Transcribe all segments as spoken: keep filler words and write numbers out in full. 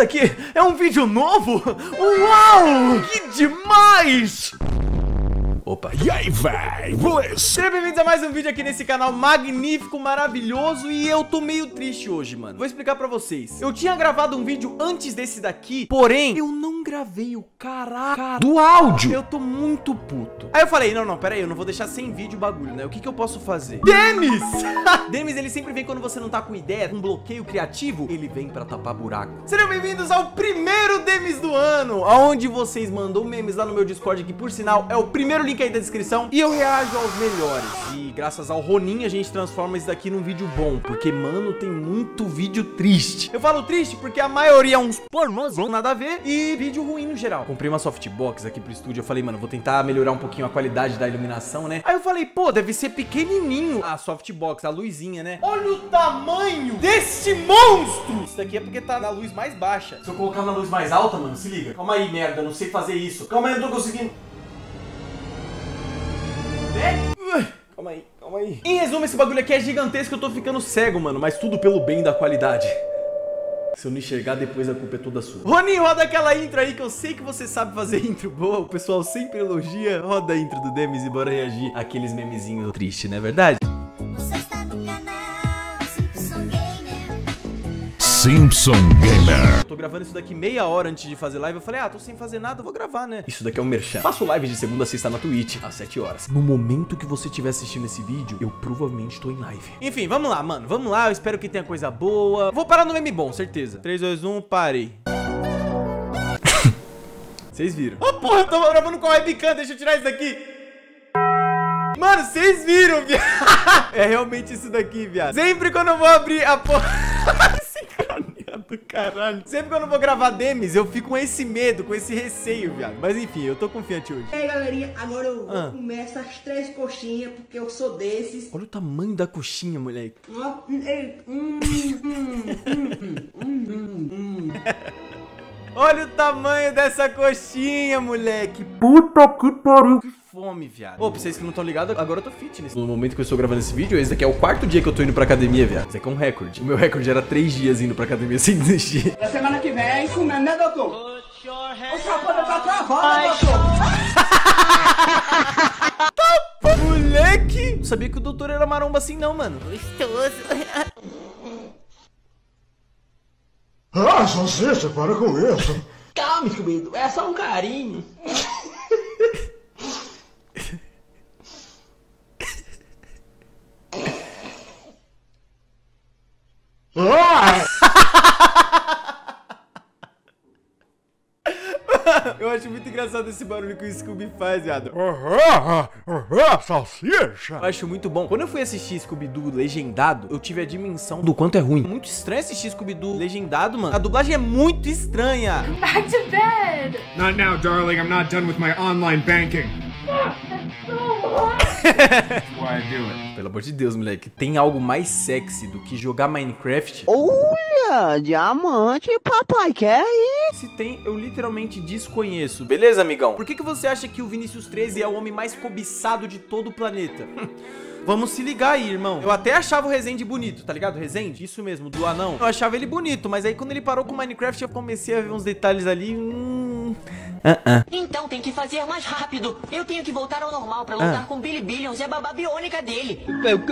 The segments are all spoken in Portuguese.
daqui é um vídeo novo? Uau! Que demais! Opa. E aí, véi? Beleza? Sejam bem-vindos a mais um vídeo aqui nesse canal magnífico, maravilhoso. E eu tô meio triste hoje, mano. Vou explicar pra vocês. Eu tinha gravado um vídeo antes desse daqui, porém, eu não gravei o caraca do áudio. Eu tô muito puto. Aí eu falei, não, não, pera aí, eu não vou deixar sem vídeo o bagulho, né? O que que eu posso fazer? Demis! Demis, ele sempre vem quando você não tá com ideia, com bloqueio criativo, ele vem pra tapar buraco. Sejam bem-vindos ao primeiro Demis do ano, onde vocês mandam memes lá no meu Discord, que por sinal é o primeiro link aí da descrição, e eu reajo aos melhores. E graças ao Ronin a gente transforma isso daqui num vídeo bom, porque, mano, tem muito vídeo triste. Eu falo triste porque a maioria é uns pornôs, nada a ver, e vídeo ruim no geral. Comprei uma softbox aqui pro estúdio, eu falei, mano, vou tentar melhorar um pouquinho a qualidade da iluminação, né? Aí eu falei, pô, deve ser pequenininho a softbox, a luzinha, né? Olha o tamanho desse monstro! Isso daqui é porque tá na luz mais baixa. Se eu colocar na luz mais alta, mano, se liga. Calma aí, merda, eu não sei fazer isso. Calma aí, eu não tô conseguindo. Calma aí, calma aí. Em resumo, esse bagulho aqui é gigantesco, eu tô ficando cego, mano. Mas tudo pelo bem da qualidade. Se eu não enxergar, depois a culpa é toda sua. Roninho, roda aquela intro aí, que eu sei que você sabe fazer intro boa. O pessoal sempre elogia. Roda a intro do Demis e bora reagir àqueles memezinhos tristes, não é verdade? Você está no canal Simpson Gamer. Simpson Gamer. Eu tô gravando isso daqui meia hora antes de fazer live. Eu falei, ah, tô sem fazer nada, vou gravar, né? Isso daqui é um merchan. Faço live de segunda a sexta na Twitch, às sete horas. No momento que você estiver assistindo esse vídeo, eu provavelmente tô em live. Enfim, vamos lá, mano. Vamos lá, eu espero que tenha coisa boa. Vou parar no meme bom, certeza. três, dois, um, parei. Vocês viram? Oh, porra, eu tô gravando com a webcam. Deixa eu tirar isso daqui. Mano, vocês viram, viado? É realmente isso daqui, viado. Sempre quando eu vou abrir a porra... do caralho. Sempre quando eu vou gravar Demis, eu fico com esse medo, com esse receio, viado. Mas enfim, eu tô confiante hoje. E aí, galerinha, agora eu vou Ah. comer essas três coxinhas, porque eu sou desses. Olha o tamanho da coxinha, moleque. Ó, ei, hum, hum, hum, hum, hum, hum. Olha o tamanho dessa coxinha, moleque. Puta que pariu. Que fome, viado. Ô, pra vocês que não estão ligados, agora eu tô fitness. No momento que eu estou gravando esse vídeo, esse daqui é o quarto dia que eu tô indo pra academia, viado. Esse aqui é um recorde. O meu recorde era três dias indo pra academia sem desistir. Na semana que vem, comendo, né, doutor? O sapato tá travado, doutor. Moleque! Não sabia que o doutor era maromba assim não, mano. Gostoso. Ah, salsicha, para com isso. Calma, Scooby, é só um carinho. Ah! Eu acho muito engraçado esse barulho que o Scooby faz, viado. Ah, ah, ah, salsicha. Eu acho muito bom. Quando eu fui assistir Scooby-Doo legendado, eu tive a dimensão do quanto é ruim. Muito estranho assistir Scooby-Doo legendado, mano. A dublagem é muito estranha. Back to bed! Not now, darling. I'm not done with my online banking. That's why I do it. Pelo amor de Deus, moleque. Tem algo mais sexy do que jogar Minecraft? Olha, diamante, papai, quer ir? Se tem, eu literalmente desconheço. Beleza, amigão? Por que que você acha que o Vinícius treze é o homem mais cobiçado de todo o planeta? Vamos se ligar aí, irmão. Eu até achava o Rezende bonito, tá ligado? Rezende? Isso mesmo, do anão. Eu achava ele bonito, mas aí quando ele parou com Minecraft, eu comecei a ver uns detalhes ali. Hum... Uh-uh. Então tem que fazer mais rápido. Eu tenho que voltar ao normal pra lutar Ah. com Billy Billions e a babá biônica dele.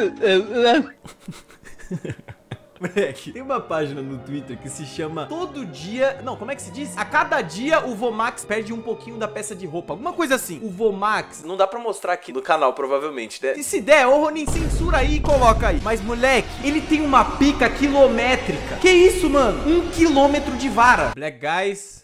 Moleque, tem uma página no Twitter que se chama Todo Dia... Não, como é que se diz? A cada dia o Vomax perde um pouquinho da peça de roupa. Alguma coisa assim. O Vomax, não dá pra mostrar aqui no canal, provavelmente, né? E se der, ô Ronin, censura aí e coloca aí. Mas, moleque, ele tem uma pica quilométrica. Que isso, mano? Um quilômetro de vara. Black Guys...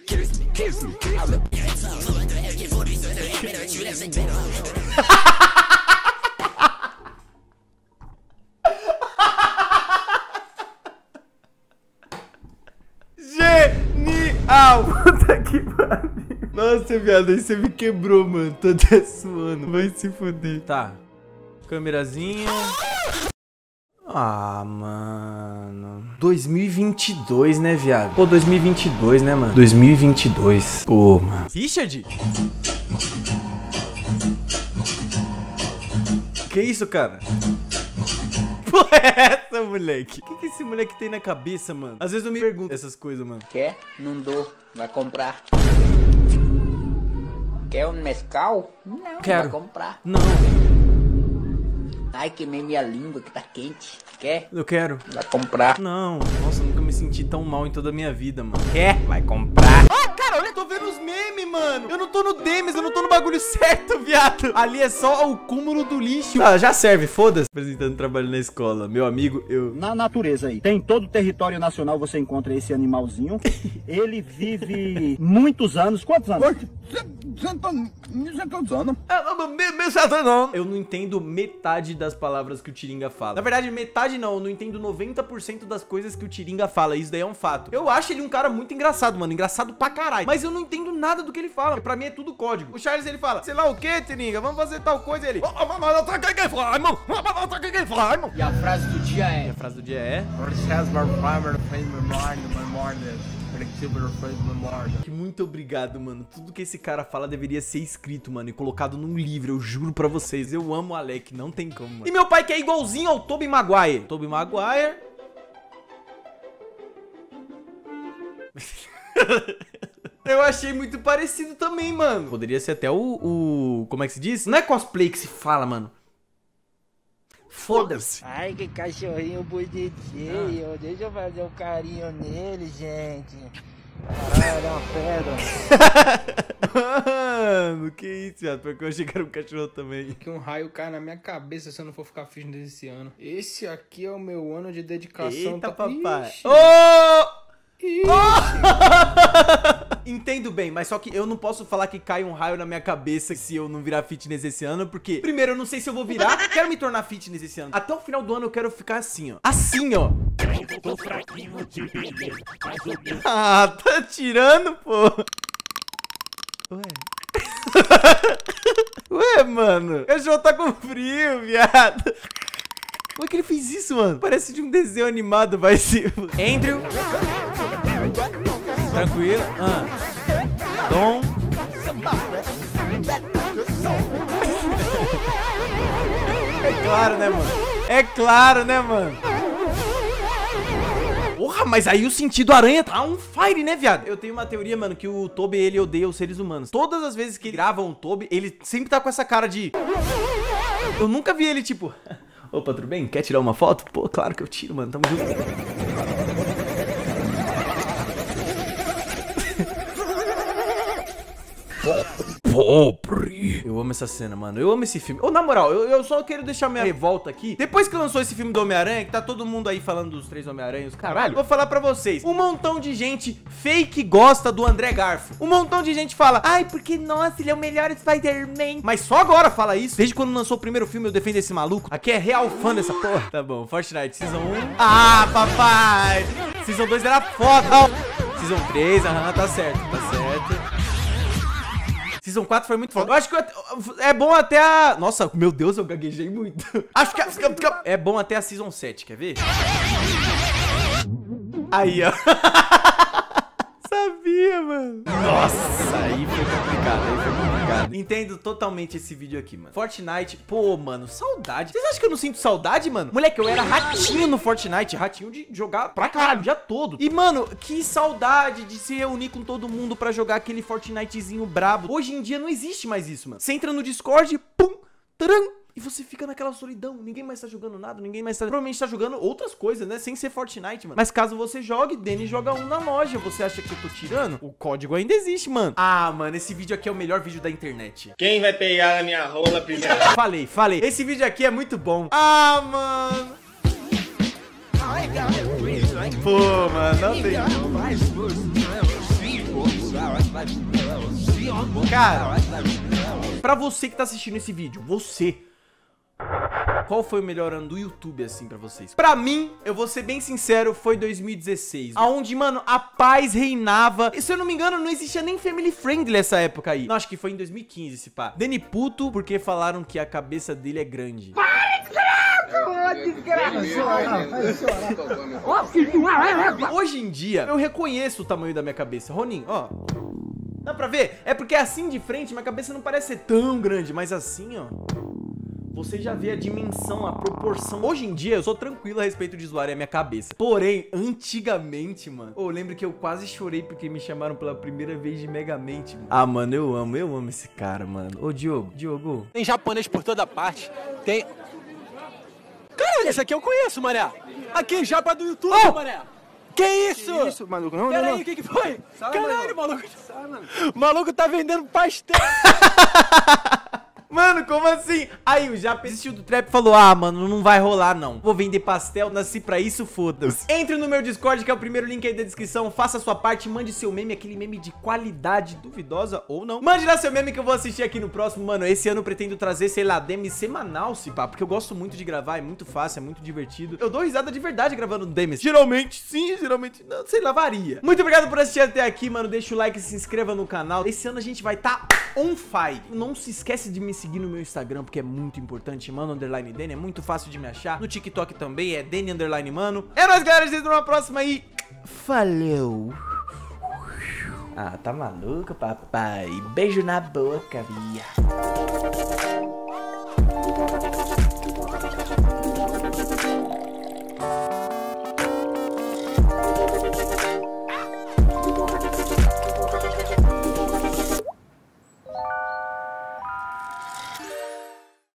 Genial! Puta que pariu. Nossa, viado, aí você me quebrou, mano. Tô até suando. Vai se foder. Tá. Câmerazinha. Ah, mano. dois mil e vinte e dois, né, viado? Pô, dois mil e vinte e dois, né, mano? dois mil e vinte e dois. Pô, mano. Richard? Que isso, cara? Pô, é essa? essa, moleque? O que, que esse moleque tem na cabeça, mano? Às vezes eu me pergunto essas coisas, mano. Quer? Não dou. Vai comprar. Quer um mescal? Não. Quero. Vai comprar. Não, Ai, queimei minha língua que tá quente. Quer? eu quero. Vai comprar. Não. Nossa, eu nunca me senti tão mal em toda a minha vida, mano. Quer? Vai comprar. Ah, cara, eu tô vendo os memes, mano. Eu não tô no Demis, eu não tô no bagulho certo, viado. Ali é só o cúmulo do lixo. Ah, já serve, foda-se. Apresentando trabalho na escola. Meu amigo, eu... Na natureza aí, tem todo o território nacional, você encontra esse animalzinho. Ele vive muitos anos. Quantos anos? Eu não entendo metade das palavras que o Tiringa fala. Na verdade, metade não, eu não entendo noventa por cento das coisas que o Tiringa fala. Isso daí é um fato. Eu acho ele um cara muito engraçado, mano. Engraçado pra caralho. Mas eu não entendo nada do que ele fala. Pra mim é tudo código. O Charles, ele fala, sei lá o que, Tiringa? Vamos fazer tal coisa. Ele... E a frase do dia E é... a frase do dia é... Que muito obrigado, mano. Tudo que esse cara fala deveria ser escrito, mano, e colocado num livro, eu juro pra vocês. Eu amo o Alec, não tem como, mano. E meu pai que é igualzinho ao Tobey Maguire. Tobey Maguire... Eu achei muito parecido também, mano. Poderia ser até o, o... Como é que se diz? Não é cosplay que se fala, mano. Foda-se. Ai, que cachorrinho bonitinho. Deixa eu fazer um carinho nele, gente. Caralho, é uma pedra. Mano, que isso, viado? Porque eu achei que era um cachorro também. Que um raio cai na minha cabeça se eu não for ficar fitness esse ano. Esse aqui é o meu ano de dedicação. Eita, tá... papai. Ixi. Oh! Oh! Entendo bem, mas só que eu não posso falar que cai um raio na minha cabeça se eu não virar fitness esse ano, porque, primeiro, eu não sei se eu vou virar, quero me tornar fitness esse ano. Até o final do ano eu quero ficar assim, ó. Assim, ó. Ah, tá tirando, pô. Ué. Ué, mano. O cachorro tá com frio, viado. Como é que ele fez isso, mano? Parece de um desenho animado, vai ser. Andrew. Tranquilo. Ah. Dom. É claro, né, mano? É claro, né, mano? Porra, mas aí o sentido aranha tá on fire, né, viado? Eu tenho uma teoria, mano, que o Tobey, ele odeia os seres humanos. Todas as vezes que gravam o Tobey, ele sempre tá com essa cara de... Eu nunca vi ele, tipo... Opa, tudo bem? Quer tirar uma foto? Pô, claro que eu tiro, mano. Tamo junto. Pobre. Eu amo essa cena, mano. Eu amo esse filme. Ô, oh, na moral, eu, eu só quero deixar minha revolta aqui. Depois que lançou esse filme do Homem-Aranha, que tá todo mundo aí falando dos três Homem-Aranhas, caralho, vou falar pra vocês. Um montão de gente fake gosta do André Garfield. Um montão de gente fala, ai, porque, nossa, ele é o melhor Spider-Man. Mas só agora fala isso. Desde quando lançou o primeiro filme, eu defendo esse maluco. Aqui é real fã dessa porra. Tá bom, Fortnite, Season um. Ah, papai. Season dois era foda. Oh. Season três, aham, tá certo, tá certo. Season quatro foi muito foda. Eu acho que eu, é bom até a... Nossa, meu Deus, eu gaguejei muito. Acho que é bom até a Season sete, quer ver? Aí, ó. Sabia, mano. Nossa, aí foi complicado, aí foi complicado. Entendo totalmente esse vídeo aqui, mano. Fortnite, pô, mano, saudade. Vocês acham que eu não sinto saudade, mano? Moleque, eu era ratinho no Fortnite. Ratinho de jogar pra caralho o dia todo. E, mano, que saudade de se reunir com todo mundo pra jogar aquele Fortnitezinho brabo. Hoje em dia não existe mais isso, mano. Você entra no Discord, pum, taram. E você fica naquela solidão, ninguém mais tá jogando nada, ninguém mais tá... Provavelmente tá jogando outras coisas, né? Sem ser Fortnite, mano. Mas caso você jogue, Denis joga um na loja. Você acha que eu tô tirando? O código ainda existe, mano. Ah, mano, esse vídeo aqui é o melhor vídeo da internet. Quem vai pegar na minha rola primeiro? Falei, falei. Esse vídeo aqui é muito bom. Ah, mano. Pô, mano, não tem... Cara, pra você que tá assistindo esse vídeo, você... Qual foi o melhor ano do YouTube, assim, pra vocês? Pra mim, eu vou ser bem sincero, foi dois mil e dezesseis. Aonde, mano, a paz reinava. E, se eu não me engano, não existia nem family friendly nessa época aí. Não, acho que foi em dois mil e quinze, esse pá. Dani puto, porque falaram que a cabeça dele é grande. Hoje em dia, eu reconheço o tamanho da minha cabeça. Ronin, ó. Dá pra ver? É porque assim de frente, minha cabeça não parece ser tão grande, mas assim, ó... você já vê a dimensão, a proporção. Hoje em dia, eu sou tranquilo a respeito de zoar a minha cabeça. Porém, antigamente, mano, eu lembro que eu quase chorei porque me chamaram pela primeira vez de Megamente, mano. Ah, mano, eu amo, eu amo esse cara, mano. Ô, Diogo, Diogo. Tem japonês por toda parte. Tem... Caralho, esse aqui eu conheço, mané. Aqui, japa do YouTube, oh! Mané. Que isso? Que isso, maluco? Não, Pera não, aí, não. O que que foi? Sabe, Caralho, mano. maluco. Sabe, mano. Maluco tá vendendo pastel. Mano, como assim? Aí o Japa desistiu do trap e falou: ah, mano, não vai rolar não. Vou vender pastel, nasci pra isso, foda-se. Entre no meu Discord, que é o primeiro link aí da descrição. Faça a sua parte, mande seu meme, aquele meme de qualidade duvidosa ou não. Mande lá seu meme que eu vou assistir aqui no próximo. Mano, esse ano eu pretendo trazer, sei lá, D M semanal, se pá, porque eu gosto muito de gravar, é muito fácil, é muito divertido. Eu dou risada de verdade gravando D M. Geralmente sim, geralmente não, sei lá, varia. Muito obrigado por assistir até aqui, mano. Deixa o like e se inscreva no canal. Esse ano a gente vai tá on fire. Não se esquece de me seguir no meu Instagram, porque é muito importante, mano, underline Deni, é muito fácil de me achar. No TikTok também é Deni underline mano. É nóis, galera, a gente vê numa próxima aí. Falou. Ah, tá maluco, papai? Beijo na boca, via.